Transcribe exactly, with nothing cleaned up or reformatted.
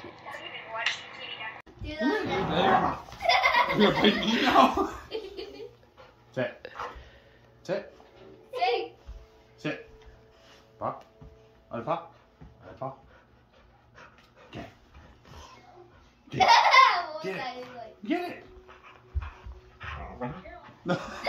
You're pinky now. Sit. Sit. Sit. Sit. Pop. Other pop. Other pop. Get it. Get it. Get it. Get it.